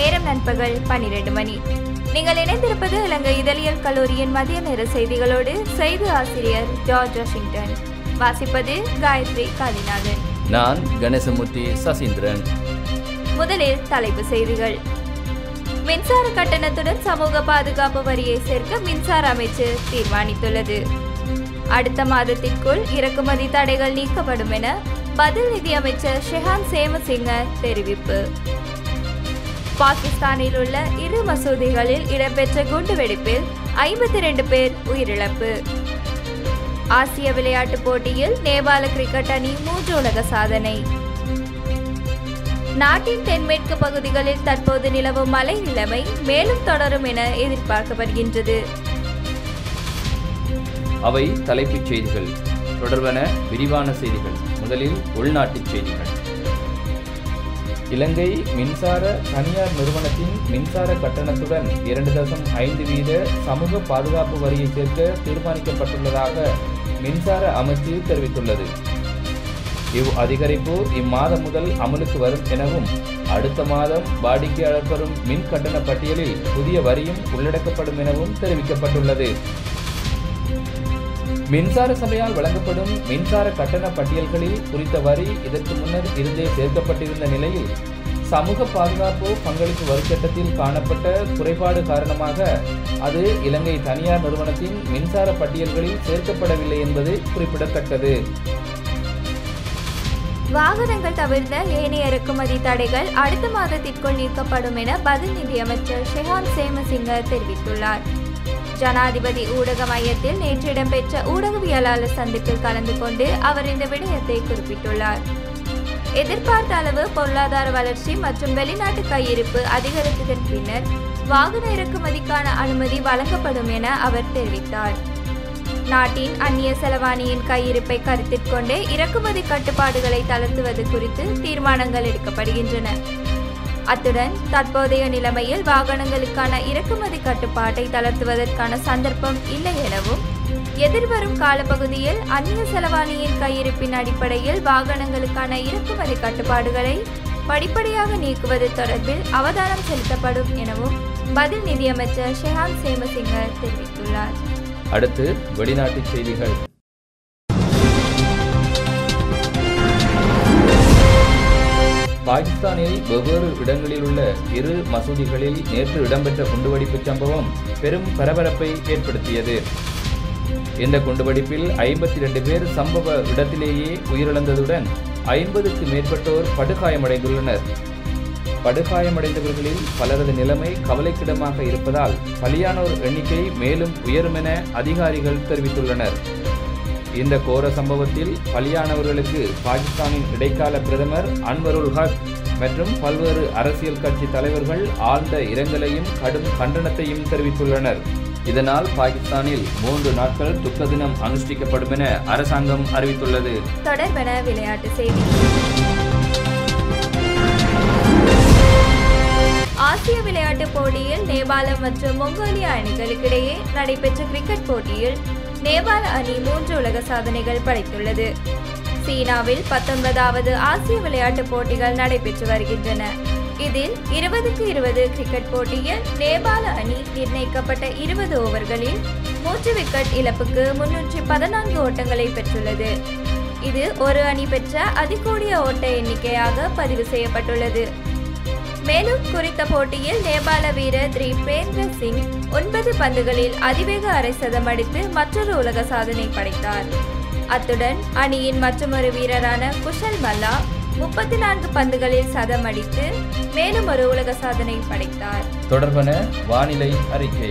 நேரம் நண்பகல் 12 மணி. நீங்கள் இணைந்திருப்பது இலங்கை இதழியல் கல்லூரியின் மதிய நேர செய்திகளோடு. செய்தி ஆசிரியர் ஜார்ஜ் வாஷிங்டன். வாசிப்பது காயத்ரி காளிநாதன். நான் கணேசமூர்த்தி சசீந்திரன். முதலில் தலைப்பு செய்திகள். மின்சார கட்டணத்துடன் சமூக பாதுகாப்பு வரியை சேர்க்க மின்சார அமைச்சு தீர்மானித்துள்ளது. அடுத்த மாதத்திற்குள் இறக்குமதி தடைகள் நீக்கப்படும் என பதில் நிதியமைச்சர் ஷெஹான் சேமசிங்க தெரிவிப்பு. பாகிஸ்தானில் உள்ள 2 மசூதிகளில் இடம்பெற்ற குண்டுவெடிப்பில் 52 பேர் உயிரிழப்பு. ஆசிய விளையாட்டுப் போட்டியில் நேபாள கிரிக்கெட் அணி 3 உலக சாதனை. நாட்டின் தென்மேற்கு பகுதிகளில் தற்போது நிலவும் மழை நிலைமை மேலும் தொடரும் என எதிர்பார்க்கப்படுகின்றது. அவை தலைப்புச் செய்திகள். தொடர்பான விரிவான செய்திகள். முதலில் உள்நாட்டுச் செய்திகள். இலங்கை மின்சார தனியார் நிறுவனத்தின் மின்சார கட்டணத்துடன் 2.5 வீத சமூக பாதுகாப்பு வரியை சேர்க்க தீர்மானிக்கப்பட்டுள்ளதாக மின்சார அமைச்சு தெரிவித்துள்ளது. இவ் அதிகரிப்பு இம்மாதம் முதல் அமலுக்கு வரும் எனவும் அடுத்த மாதம் வாடிக்கையாளர் பெறும் மின் கட்டண பட்டியலில் புதிய வரியும் உள்ளடக்கப்படும் எனவும் தெரிவிக்கப்பட்டுள்ளது. மின்சார சபையால் வழங்கப்படும் மின்சார கட்டண பட்டியல்களில் குறித்த வரி இதற்கு முன்னர் இருந்தே சேர்க்கப்பட்டிருந்த நிலையில் சமூக பாதுகாப்பு பங்களிப்பு வரி சட்டத்தில் காணப்பட்ட குறைபாடு காரணமாக அது இலங்கை தனியார் நிறுவனத்தின் மின்சார பட்டியல்களில் சேர்க்கப்படவில்லை என்பது குறிப்பிடத்தக்கது. வாகனங்கள் தவிர்த்த ஏனைய இறக்குமதி தடைகள் அடுத்த மாதத்திற்குள் நீக்கப்படும் என பதில் நிதியமைச்சர் ஷெஹான் சேமசிங்க தெரிவித்துள்ளார். ஜனாதிபதி ஊடக மையத்தில் நேற்று இடம்பெற்ற ஊடகவியலாளர் சந்திப்பில் கலந்து கொண்டு அவர் இந்த விடயத்தை குறிப்பிட்டுள்ளார். எதிர்பார்த்த அளவு பொருளாதார வளர்ச்சி மற்றும் வெளிநாட்டு கையிருப்பு அதிகரித்ததன் பின்னர் வாகன இறக்குமதிக்கான அனுமதி வழங்கப்படும் என அவர் தெரிவித்தார். நாட்டின் அந்நிய செலவாணியின் கையிருப்பை கருத்தில் கொண்டே இறக்குமதி கட்டுப்பாடுகளை தளர்த்துவது குறித்து தீர்மானங்கள் எடுக்கப்படுகின்றன. அத்துடன் தற்போதைய நிலைமையில் வாகனங்களுக்கான இறக்குமதி கட்டுப்பாட்டை தளர்த்துவதற்கான சந்தர்ப்பம் இல்லை எனவும் எதிர்வரும் காலப்பகுதியில் அந்நிய செலவாணியின் கையிருப்பின் அடிப்படையில் வாகனங்களுக்கான இறக்குமதி கட்டுப்பாடுகளை படிப்படியாக நீக்குவது தொடர்பில் அவதானம் செலுத்தப்படும் எனவும் பதில் நிதியமைச்சர் ஷெஹான் சேமசிங்க தெரிவித்துள்ளார். அடுத்து வெளிநாட்டுச் செய்திகள். பாகிஸ்தானில் வெவ்வேறு இடங்களில் உள்ள 2 மசூதிகளில் நேற்று இடம்பெற்ற குண்டுவெடிப்பு சம்பவம் பெரும் பரபரப்பை ஏற்படுத்தியது. இந்த குண்டுவெடிப்பில் 52 பேர் சம்பவ இடத்திலேயே உயிரிழந்ததுடன் 50க்கு மேற்பட்டோர் படுகாயமடைந்துள்ளனர். படுகாயமடைந்தவர்களில் பலரது நிலைமை கவலைக்கிடமாக இருப்பதால் பலியானோர் எண்ணிக்கை மேலும் உயரும் என அதிகாரிகள் தெரிவித்துள்ளனர். இந்த கோர சம்பவத்தில் பலியானவர்களுக்கு பாகிஸ்தானின் இடைக்கால பிரதமர் அன்வருல் ஹக் மற்றும் பல்வேறு அரசியல் கட்சி தலைவர்கள் ஆழ்ந்த இரங்கலையும் கடும் கண்டனத்தையும் தெரிவித்துள்ளனர். இதனால் பாகிஸ்தானில் 3 நாட்கள் துக்க தினம் அனுஷ்டிக்கப்படும் என அரசாங்கம் அறிவித்துள்ளது. தொடர்பென விளையாட்டு செய்தி. ஆசிய விளையாட்டுப் போட்டியில் நேபாளம் மற்றும் மொங்கோலியா அணிகளுக்கிடையே நடைபெற்ற கிரிக்கெட் போட்டியில் நேபாள அணி 3 உலக சாதனைகள் படைத்துள்ளது. சீனாவில் 19வது ஆசிய விளையாட்டுப் போட்டிகள் நடைபெற்று வருகின்றன. இதில் 20-20 கிரிக்கெட் போட்டியில் நேபாள அணி நிர்ணயிக்கப்பட்ட 20 ஓவர்களில் 3 விக்கெட் இழப்புக்கு 314 ஓட்டங்களை பெற்றுள்ளது. இது ஒரு அணி பெற்ற அதிகூடிய ஓட்ட எண்ணிக்கையாக பதிவு செய்யப்பட்டுள்ளது. மேலும் குறித்த போட்டியில் நேபாள வீரர் திரிபேந்திர சிங் 9 பந்துகளில் அதிவேக அரை சதம் அடித்து மற்றொரு உலக சாதனை படைத்தார். அத்துடன் அணியின் மற்றொரு வீரரான குஷல் மல்லா 34 பந்துகளில் சதம் அடித்து மேலும் ஒரு உலக சாதனை படைத்தார். தொடர்பான வானிலை அறிக்கை.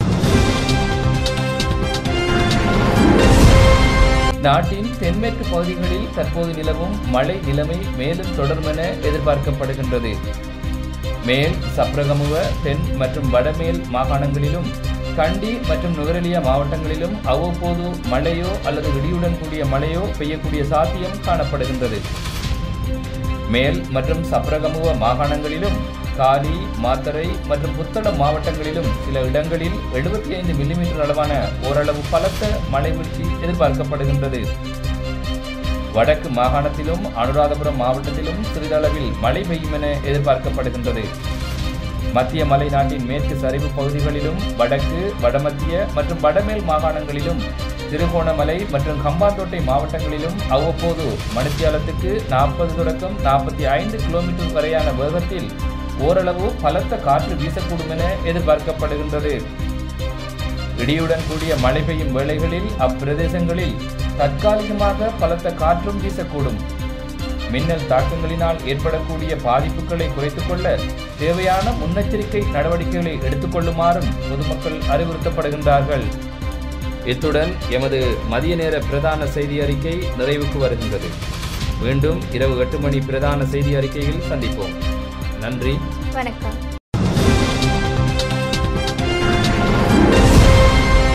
நாட்டின் தென்மேற்கு பகுதிகளில் தற்போது நிலவும் மழை நிலைமை மேலும் தொடரும் என எதிர்பார்க்கப்படுகின்றது. மேல் சப்ரகமுவ தென் மற்றும் வடமேல் மாகாணங்களிலும் கண்டி மற்றும் நுவரெலியா மாவட்டங்களிலும் அவ்வப்போது மழையோ அல்லது இடியுடன் கூடிய மழையோ பெய்யக்கூடிய சாத்தியம் காணப்படுகின்றது. மேல் மற்றும் சப்ரகமுவ மாகாணங்களிலும் காலி, மாத்தறை மற்றும் புத்தளம் மாவட்டங்களிலும் சில இடங்களில் 75 மில்லிமீட்டர் அளவான ஓரளவு பலத்த மழை வீழ்ச்சி எதிர்பார்க்கப்படுகின்றது. வடக்கு மாகாணத்திலும் அனுராதபுரம் மாவட்டத்திலும் சிறிதளவில் மழை பெய்யும் என எதிர்பார்க்கப்படுகின்றது. மத்திய மலைநாட்டின் மேற்கு சரிவு பகுதிகளிலும் வடக்கு, வடமத்திய மற்றும் வடமேல் மாகாணங்களிலும், திருகோணமலை மற்றும் ஹம்பாந்தோட்டை மாவட்டங்களிலும் அவ்வப்போது மணித்தியாலத்துக்கு 40 தொடக்கம் 45 கிலோமீட்டர் வரையான வேகத்தில் ஓரளவு பலத்த காற்று வீசக்கூடும் என எதிர்பார்க்கப்படுகின்றது. இடியுடன் கூடிய மழை பெய்யும் வேளைகளில் அப்பிரதேசங்களில் தற்காலிகமாக பலத்த காற்றும் வீசக்கூடும். மின்னல் தாக்கங்களினால் ஏற்படக்கூடிய பாதிப்புகளை குறைத்துக் கொள்ள தேவையான முன்னெச்சரிக்கை நடவடிக்கைகளை எடுத்துக்கொள்ளுமாறும் பொதுமக்கள் அறிவுறுத்தப்படுகின்றார்கள். இத்துடன் எமது மதிய நேர பிரதான செய்தி அறிக்கை நிறைவுக்கு வருகின்றது. மீண்டும் இரவு 8 மணி பிரதான செய்தி அறிக்கையில் சந்திப்போம். நன்றி, வணக்கம்.